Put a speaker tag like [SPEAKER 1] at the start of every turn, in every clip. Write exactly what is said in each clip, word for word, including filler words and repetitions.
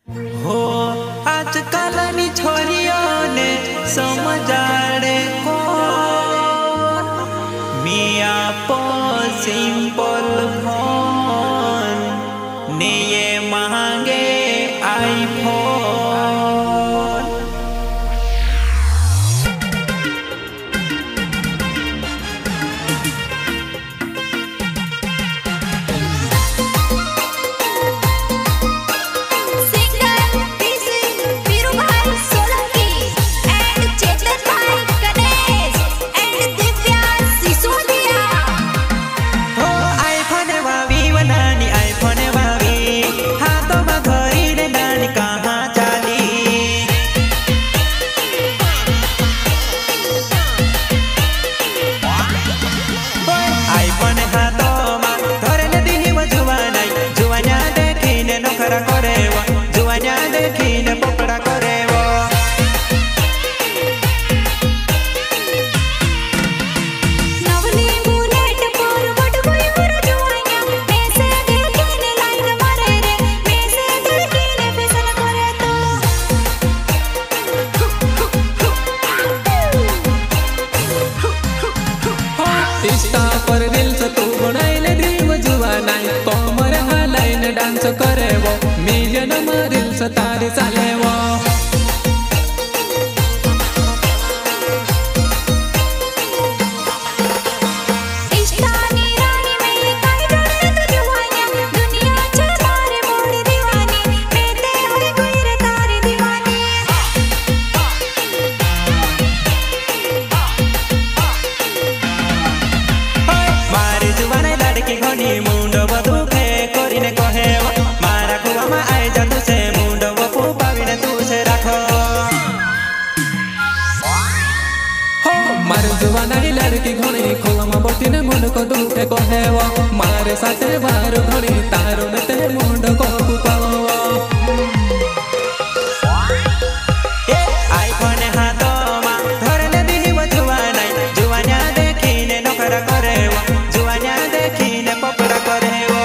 [SPEAKER 1] हो आजकल नी छोरियों ने समझाड़े को मिया पो सिंपल फोन ने ये महंगे आईफोन।
[SPEAKER 2] इंस्टा पर रील्स तू बनाइले ड्रीम जुवाना कमर हालाइन डांस करे वो मिलियन में रील्स तारी चाले वो
[SPEAKER 1] मुंडो बदुखे कोरिने कहे मारा कुआ में आए जा तुसे मुंडो बपू पाविने तुसे रखो
[SPEAKER 2] हो मारे जुवाना ही लड़की घोड़ी खोला में बोटी ने मुंड को दुखे कहे वो मारे साथे बार घोड़ी तारो ने ते मुंड को कुपाओ
[SPEAKER 1] ए आईफोन हाथो मा धरने दिही वो जुवाना जुवाना देखिने नखरा करे वो जुवाना देखिने पपड़ा करे वो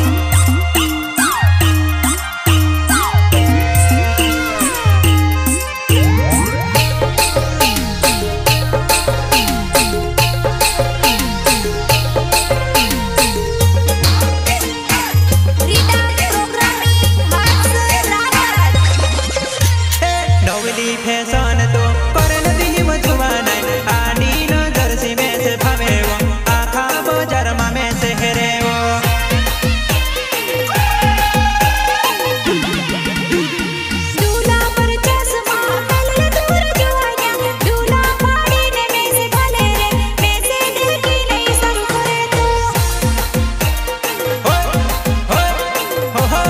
[SPEAKER 1] फैशन तो करने दिही वो जुवाना आनी न जर्सी में से भावे वो आखा बाजार में से हेरे वो
[SPEAKER 3] दूल्हा पर चश्मा पहले दूर जुवाना दूल्हा पाड़ी ने में से भले रे में से देखी नहीं सर करे तो
[SPEAKER 1] हो हो हो हो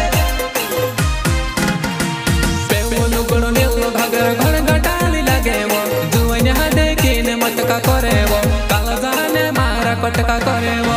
[SPEAKER 2] पेवलो गणो ने घगर घर घटाली लगे वो जुवन्या देखिने मटका करे वो काला जाने मारा कटका करे वो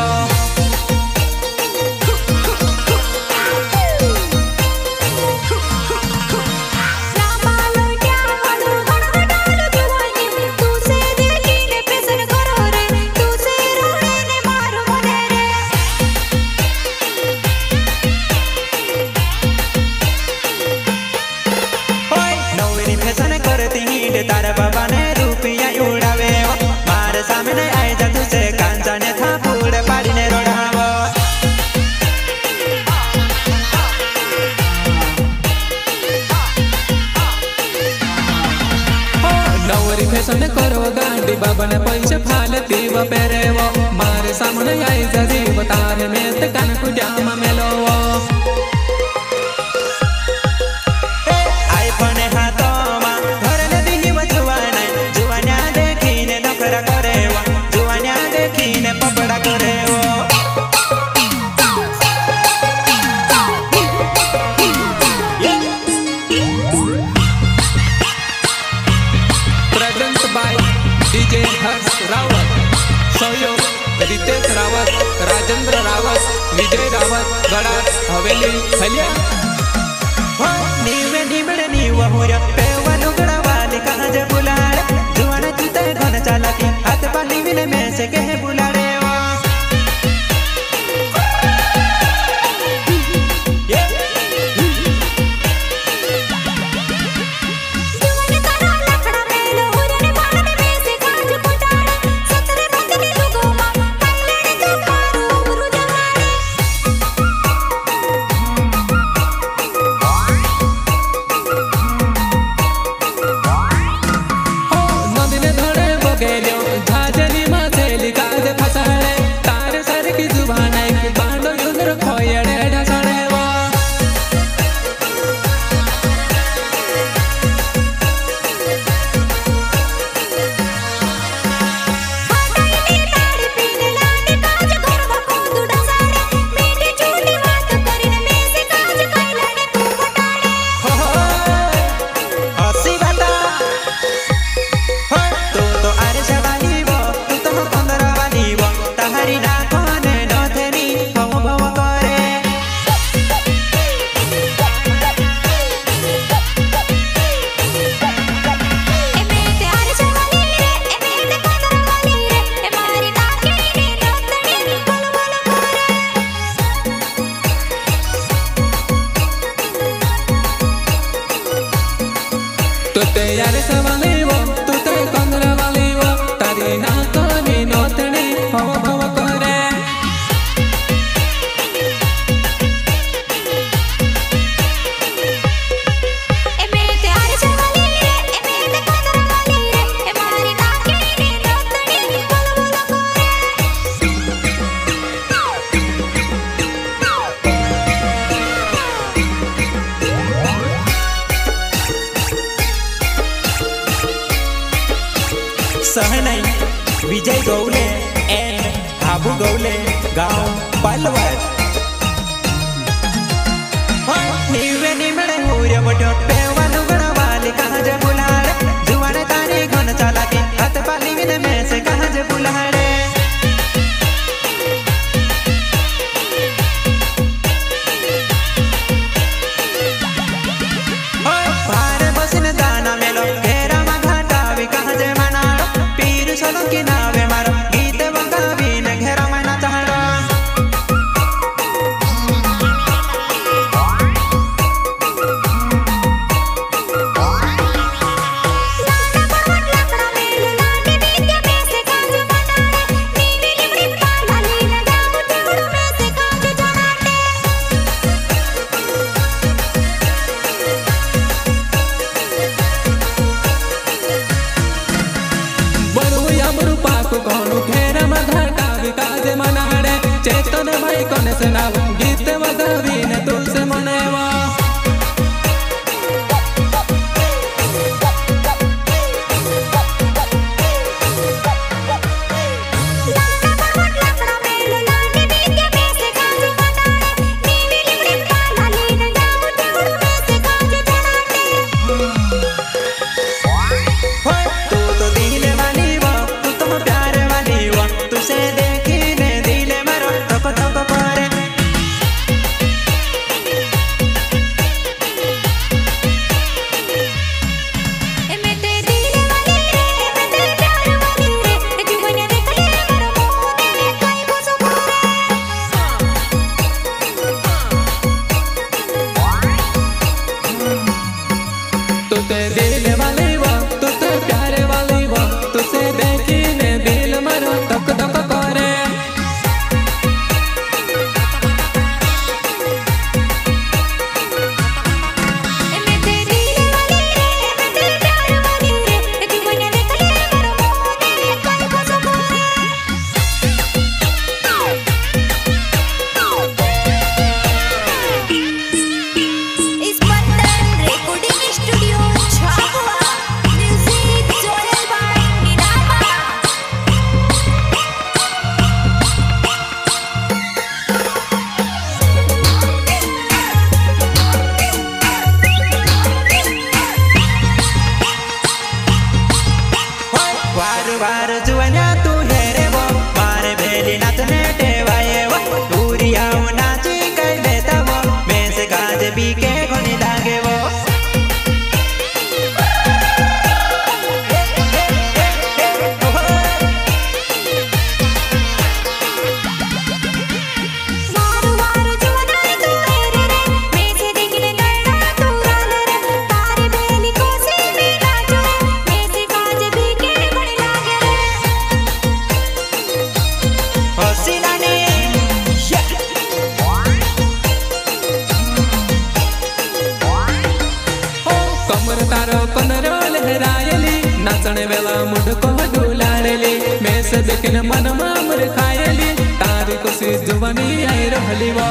[SPEAKER 1] तारा बाबा ने रुपया उड़ावे मारे सामने आए जा तुझे कांचा ने था पूरे पाड़ी ने रोड़ावो
[SPEAKER 2] नवरी फैशन करो गांडी बाबा ने पैसे फालती वो पेरे वो मारे सामने आए जा जीव तारे में ते कान को जामा मेलो वो
[SPEAKER 1] आईफोन हाथो मा धरने दिही वो जुवाना जुवाना देखिने नखरा करे वो जुवाना देखिने पपड़ा करे वो
[SPEAKER 2] present by DJ Harsh Rawat सहयोग रितेश रावत राजेंद्र रावत विजय रावत गड़ा हवेली हलिया
[SPEAKER 1] हो नीवे नीबड़े नीवा होया पेवलो गड़ा वाली कहाँ जे बुलाड़े जुवाना चुते घन चालाकी हाथ पाली विने में से कहे बुलाड़े वो
[SPEAKER 2] तू ते यार सवाली वो तू ते कंदरा वाली वो तारी ना कोनी नोतनी भव भव करे
[SPEAKER 1] सहनाई विजय गौले एंड हाबू गौले गांव पालवड नीवे निमड़े हुरे बटो पेवानु गणवाली कहाँ जे बुलाड़े जुआने तारी घन चलाती हाथ पाली विने में से कहाँ जे बुलाड़े भारे बसिन दाना मेलो घेरा मा घाटा भी कहाँ जे चलो कि नावे मारो गीत बंगावी ने घेरा मना चाहड़ा
[SPEAKER 2] कोनु घेरा मा घाटा विकाजे मनाड़े चेतन भाई कोने से नाव गीत वगावी ने तुलसे मनेवा नाचने वेला मुझको डुलाड़ेली मैं से देखने मन मामर खायली तारी को सी जुबानी आई रहली वो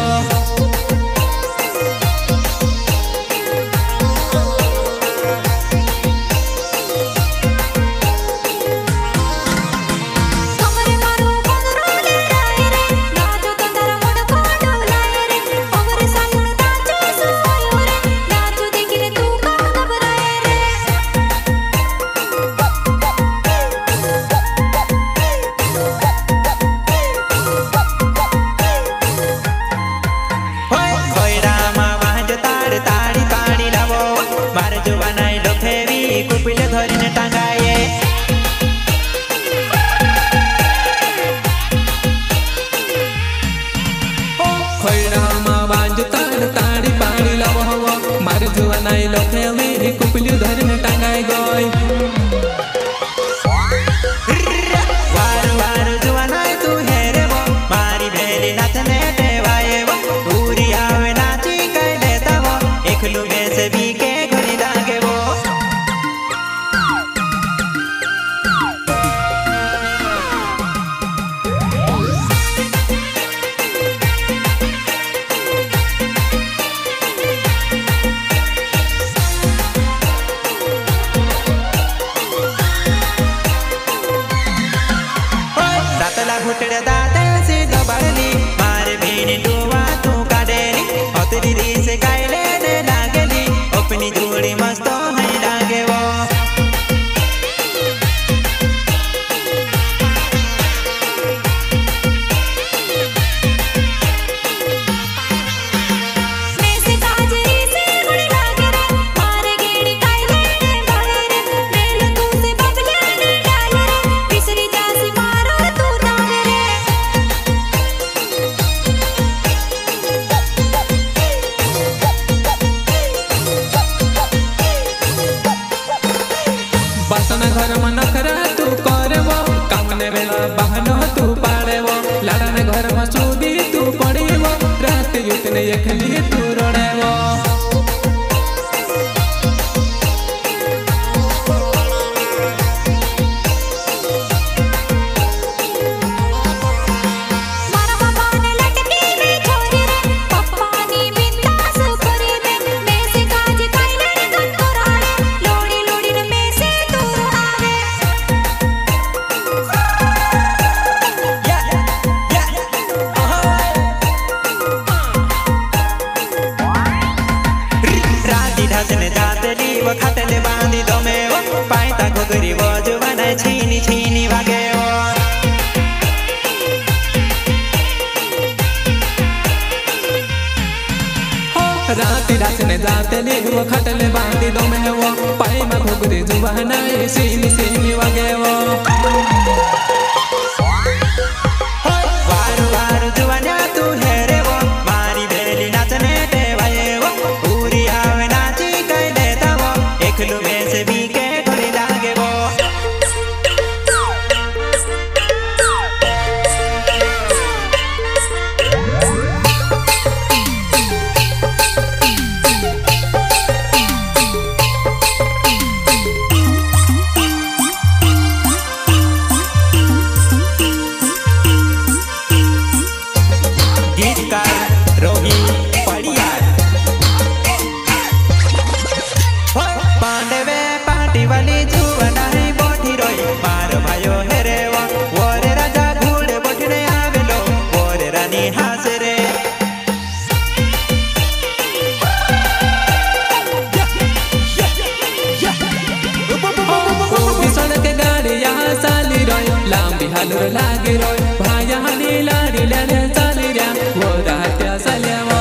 [SPEAKER 2] घर में नखरा तू करे वो कामने बेला बहनो तू पाड़े वो लाड़ाने घर में सूदी तू पड़ी वो रात युतने एकली तू रोड़े वो
[SPEAKER 1] खाटले बांधी दमे वो पाइता घोगरी वो जुवाना छीनी छीनी वागे वो
[SPEAKER 2] राती रासने जाते ली वो खाटले बांधी दमे वो पाई में घोगरी जुवाना छीनी छीनी वागे वो
[SPEAKER 1] वारु वारु जुवाना तू हेरे वो मारी बेली नाचने देवाये वो पूरी आवे नाची कई देता वो एकलू में से भी के ढोली लागे वो गीतकार रोही पड़ियार पांडवे पार्टी वाली जुवाना है बोठी रोई मार भायो हेरे वो वोरे राजा घूड़े बोठने आवेलो वोरे रानी हास रे
[SPEAKER 2] सड़क गाड़ी यहाँ साली रोय लांबी हालुर लागी रोय भाया हनी लाड़ी लेने साली रे वो रात्या साल्या वो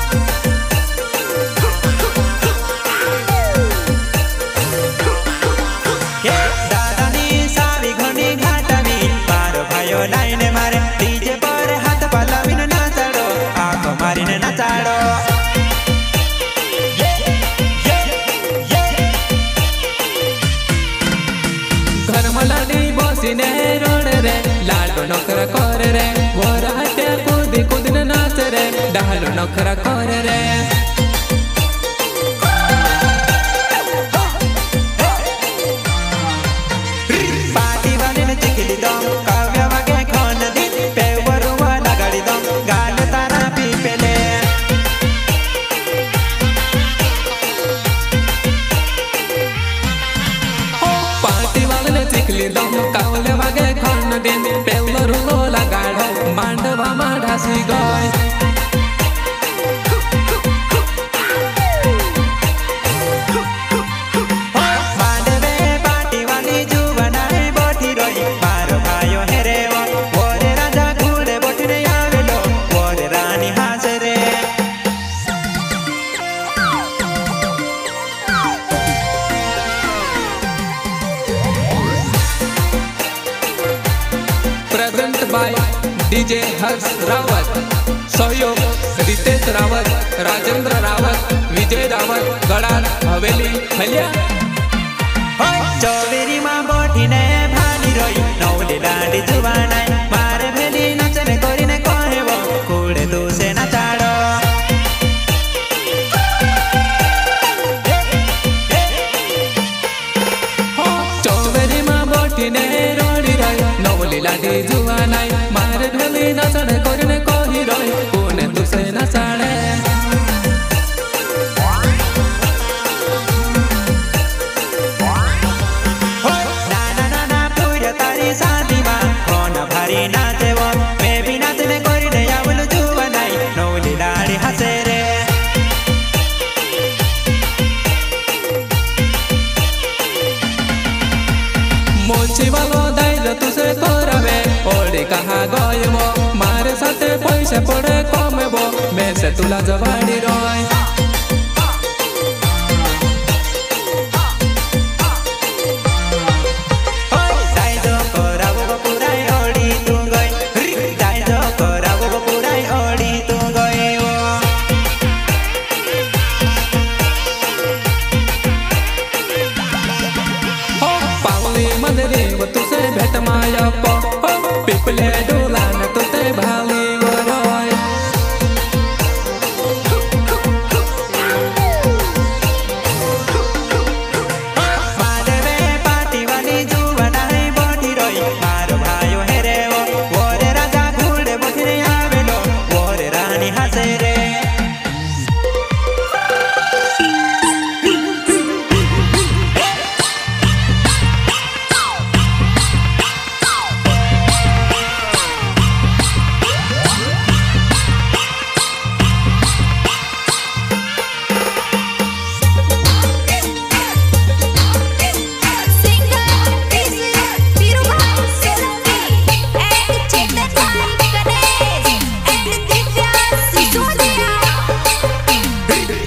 [SPEAKER 1] दादानी सावी घनी घाटा में मारो भायो लाइन मारे डीजे पर हाथ पाला बिन नाचाड़ो आँखों मारी ने नाचाड़ो
[SPEAKER 2] घर में लाड़ी बसी ने रोड रे लाडो नखरा कर रे वो रात्या कूदी कूदी ने नाच रे डालो नखरा कर रे
[SPEAKER 1] पार्टी वाले ने चिखली दम काव्य वागे खोन दी पेवरू वाला गाड़ी दम गाल तारा पी पेले
[SPEAKER 2] पार्टी वाले ने चिखली दम कावले वागे खोन दिन पेवलर लोला गाड़ो मांडवा माढ़ासी गय
[SPEAKER 1] मांडवे पार्टी वाली जुवाना है बोठी रोई मारो भायो हेरे वो वोरे राजा घूड़े बोठने आवेलो वोरे रानी हास रे
[SPEAKER 2] present by DJ Harsh Rawat सहयोग रितेश रावत राजेंद्र रावत विजय रावत गड़ार हवेली हल्या
[SPEAKER 1] चौबेरी माँ बोठी ने भानी रोई नौले लाडी जुवाना मारे भेली नचने कोरी ने कोहे वो कूड़े तू से नचाड़ो
[SPEAKER 2] चौबेरी माँ बोटी ने रोड़ी रोय नौली लाडी जुवाना मारे भेली नचने कोरी ने कोही रोय कोने तू से नचाड़े
[SPEAKER 1] नाना नाना पूजा तारी शादी माँ कौन भारी नाचे वो मैं भी नाचने कोरी ने आवल जुवाना नौली लाडी हंसे रे
[SPEAKER 2] मोची वालो दाइज तुसे कोरबे ओड़ी कहा गय वो मारे साथे पैसे पड़े कमे वो मैं से तुला जवाड़ी रोय
[SPEAKER 1] दाइजो कोरावो पुराई ओड़ी तू गई दाइजो कोरावो पुराई ओड़ी तू गई वो
[SPEAKER 2] पावली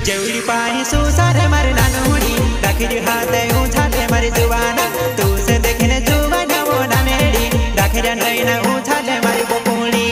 [SPEAKER 1] जेवढी पाही सुसारे मारे नानोडी राखी हात उछाले मारे जुवाना तू से देखने जुवाना वो नानेडी राखी नहीं ना उछाले मारे बकुली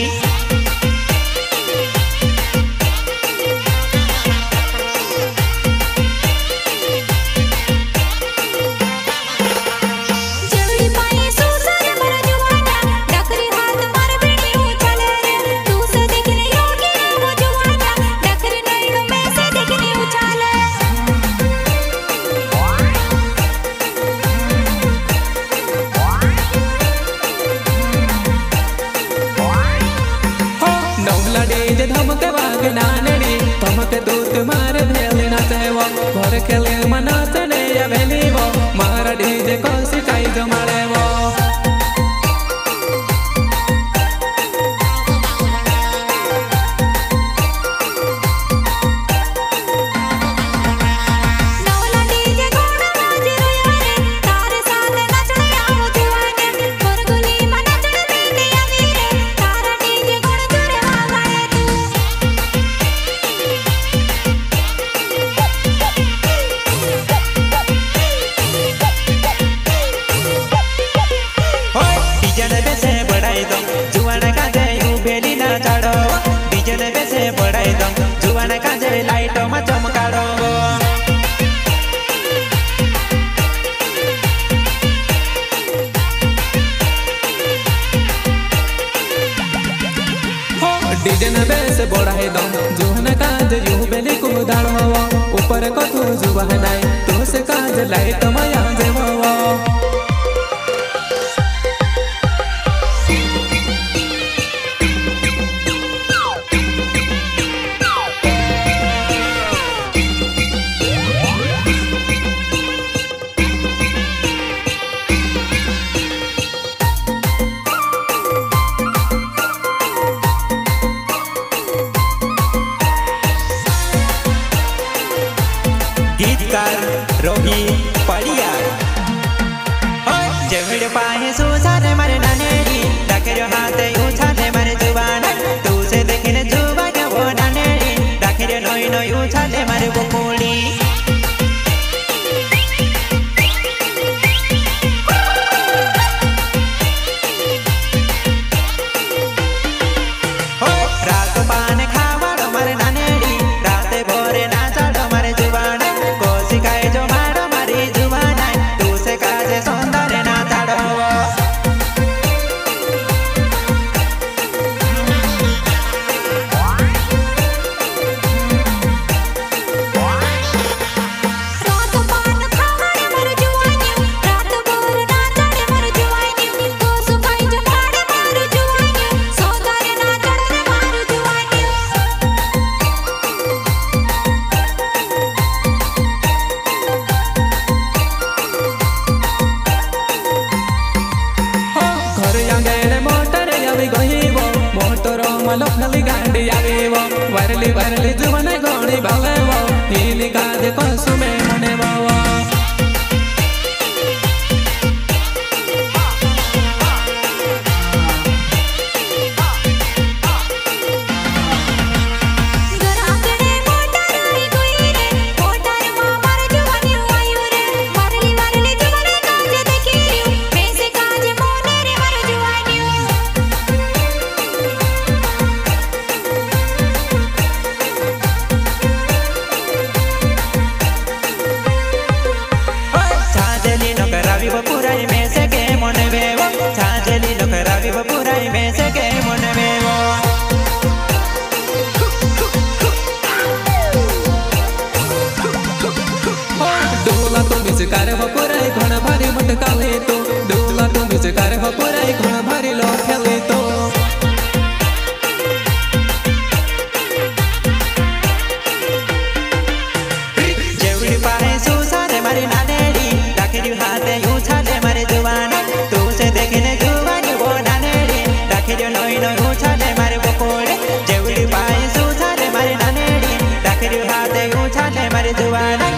[SPEAKER 2] धमके बाग नानड़ी धमके दूत मारे भेले ना सेवा घर खेले मना चले या भेली वो मारा डीजे को सिखाई जो मारे वो बढ़ाई दम जुआन काजे लाइट में चमकाड़ो डीजे ने बेस बढ़ाई दम जुआन काजे यू बेली को दाड़ो ऊपर को तू जुआन नाई तो से काजे लाइट में आ जेवो रोही पड़िया जेवढे पाहे सुसारे मारे नानेडी राखे हाथ उछाले मारे जुवाना तू से देखने जुवाना वो नानेडी राखे नोई नोई उछाले मारे बकुली रात पान खावाड़ो मारे नानेडी रात भोरे नाचाड़ो मारे जुवाना सिखाए जो मारो मारी जुबाना तू से काजे सुंदर ना ताड़ो रात पान खावाड़े मर जुवानी रात भोर नाचाड़े मर जुवानी तू सुखाई जो मारे मर जुवानी सुंदर ना ताड़े मर जुवानी मोटर यावी गहीवो मोटर मलखली गांडी आवेवो वरली वरली जुवने गोणी भावेवो हिली कादे कसुमे मने बावा पुराई में से के मन वेवो छाजली नखरावी पुराई में से के मन वेवो डोला तो बिसकार पुराई घण भारी मटकाले तो डोला तो बिसकार पुराई घण भारी लो खेले तो जेवढी पाहे सुसारे मारी नानेडी राखी हाथ उछाले मारे जुवाना तू से देखने जुवानी वो नानेडी राखी नोई नोई उछाले मारे बकोड़े जेवढी पाहे सुसारे मारे नानेडी राखी हाथ उछाले मारे जुवाना